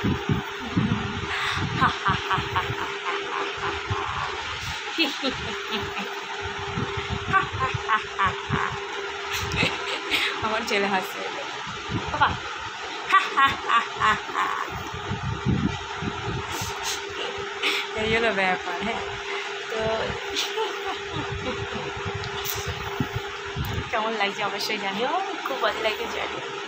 আমার ছেলে হাসছে বাবা, এই হলো ব্যাপার। হ্যাঁ, তো কেমন লাগছে অবশ্যই জানিও, খুব ভালো লাগে জানি।